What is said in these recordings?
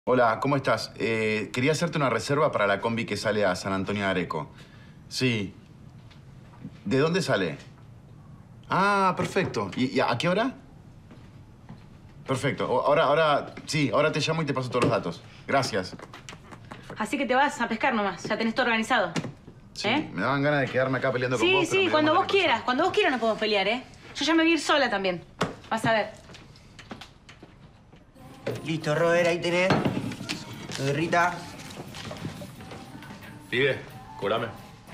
Hola, ¿cómo estás? Quería hacerte una reserva para la combi que sale a San Antonio de Areco. Sí. ¿De dónde sale? Ah, perfecto. ¿Y a qué hora? Perfecto. Ahora te llamo y te paso todos los datos. Gracias. Así que te vas a pescar nomás. Ya tenés todo organizado. Sí, me daban ganas de quedarme acá peleando con vos. Sí, cuando vos quieras. Cuando vos quieras nos podemos pelear, ¿eh? Yo ya me voy a ir sola también. Vas a ver. Listo, Robert, ahí tenés. Tu guerrita. Pibe, cobrame.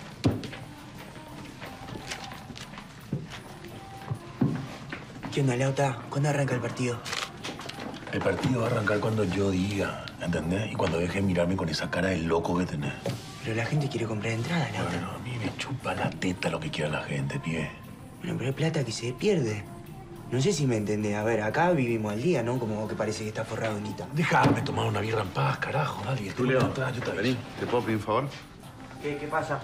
¿Qué onda, Lauta? ¿Cuándo arranca el partido? El partido va a arrancar cuando yo diga, ¿entendés? Y cuando dejes de mirarme con esa cara de loco que tenés. Pero la gente quiere comprar entrada, Lauta. Bueno, a mí me chupa la teta lo que quiera la gente, pibe. Bueno, pero es plata que se pierde. No sé si me entendés. A ver, acá vivimos al día, ¿no? Como que parece que está forrado en guita. Dejame tomar una birra en paz, carajo. Dale, Julio, yo te vení, ¿te puedo pedir un favor? ¿Qué pasa?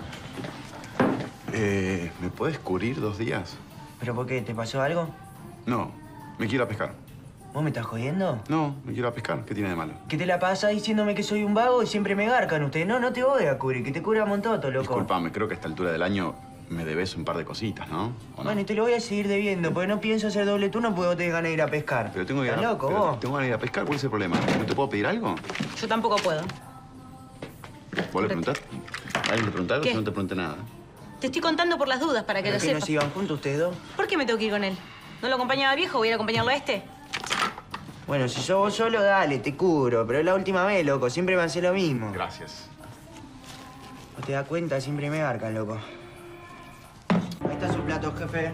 ¿Me puedes cubrir 2 días? ¿Pero por qué? ¿Te pasó algo? No, me quiero ir a pescar. ¿Vos me estás jodiendo? No, me quiero ir a pescar. ¿Qué tiene de malo? ¿Que te la pasás diciéndome que soy un vago y siempre me garcan ustedes? No, no te voy a cubrir, que te cubra Montoto, loco. Disculpame, creo que a esta altura del año me debes un par de cositas, ¿no? ¿O no? Bueno, y te lo voy a seguir debiendo, porque no pienso hacer doble turno porque vos tenés ganas de ir a pescar. Pero tengo que ¿Estás loco, pero vos? tengo ganas de ir a pescar. ¿Cuál es el problema? ¿No te puedo pedir algo? Yo tampoco puedo. ¿Vos le preguntás? ¿Alguien te preguntó algo? ¿Qué? Yo no te pregunté nada. Te estoy contando por las dudas para que ¿Pero lo que no sepas. se iban juntos ustedes dos? ¿Por qué me tengo que ir con él? ¿No lo acompañaba al viejo? ¿Voy a ir a acompañarlo a este? Bueno, si sos vos solo, dale, te cubro. Pero es la última vez, loco. Siempre me hace lo mismo. Gracias. ¿No te das cuenta? Siempre me garcan, loco. Ahí está su plato, jefe.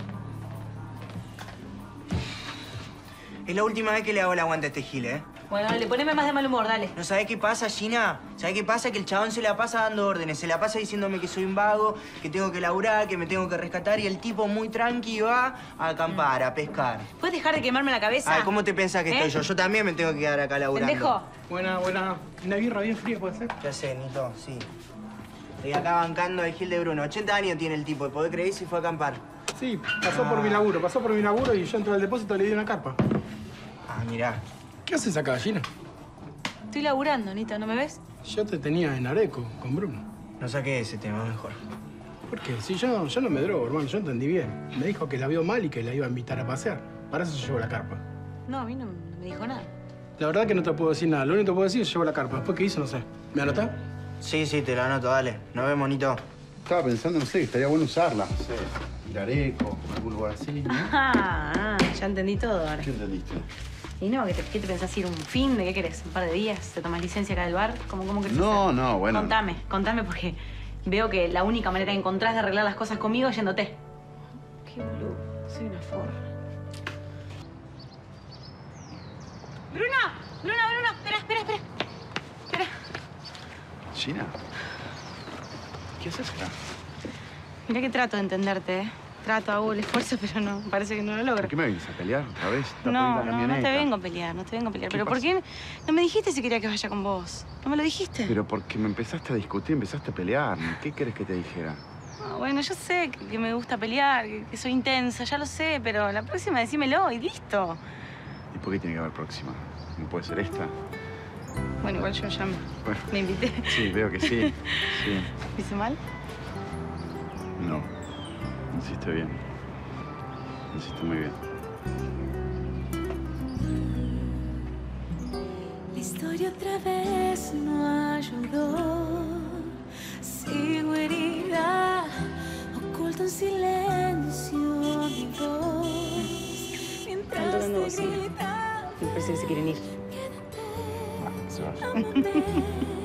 Es la última vez que le hago el aguante a este gil, ¿eh? Bueno, dale, poneme más de mal humor, dale. ¿No sabés qué pasa, Gina? ¿Sabés qué pasa? Que el chabón se la pasa dando órdenes. Se la pasa diciéndome que soy un vago, que tengo que laburar, que me tengo que rescatar. Y el tipo muy tranqui va a acampar, a pescar. ¿Puedes dejar de quemarme la cabeza? Ay, ¿cómo te pensás que estoy yo? Yo también me tengo que quedar acá laburando. ¿Pendejo? Buena. Una birra bien fría, ¿puede ser? Ya sé, Nito, sí. Estoy acá bancando el Gil de Bruno. 80 años tiene el tipo. ¿Podés creer si fue a acampar? Sí, pasó por mi laburo y yo entré al depósito y le di una carpa. Ah, mirá. ¿Qué haces acá, Gina? Estoy laburando, Nito, ¿no me ves? Yo te tenía en Areco con Bruno. No saqué ese tema mejor. ¿Por qué? Si yo no me drogo, hermano, yo entendí bien. Me dijo que la vio mal y que la iba a invitar a pasear. Para eso se llevó la carpa. No, a mí no me dijo nada. La verdad que no te puedo decir nada. Lo único que te puedo decir es que llevó la carpa. Después, ¿qué hizo? No sé. ¿Me anotás? Sí, te lo anoto, dale. Nos vemos, Nito. Estaba pensando, no sé, que estaría bueno usarla. No sé, ir a Areco, algún lugar así, ¿no? Ya entendí todo ahora. ¿Qué entendiste? ¿Y no? ¿Qué te pensás ir un fin? ¿De qué querés? ¿Un par de días? ¿Te tomás licencia acá del bar? ¿Cómo querés hacer? No, bueno. Contame porque veo que la única manera que encontrás de arreglar las cosas conmigo es yéndote. Qué boludo. Soy una forra. ¡Bruna! Espera. Gina, ¿qué haces acá? Mirá que trato de entenderte, ¿eh? Hago el esfuerzo, pero no, parece que no lo logro. ¿Por qué me vienes a pelear otra vez? Está por ir No la te camioneta. vengo a pelear. ¿Pero por pasa? qué no me dijiste si quería que vaya con vos? ¿No me lo dijiste? Pero porque me empezaste a discutir, empezaste a pelear. ¿Qué querés que te dijera? Ah, bueno, yo sé que me gusta pelear, que soy intensa, ya lo sé, pero la próxima decímelo y listo. ¿Y por qué tiene que haber próxima? ¿No puede ser esta? Bueno, igual yo ya Bueno. me invité. Sí, veo que sí. Sí. ¿Hice mal? No. Hiciste bien. Hiciste muy bien. La historia otra vez no ayudó. Sigo herida, oculto en silencio mi voz. Están Mientras tocando te bocina. grita, Me parece que se quieren ir. amame.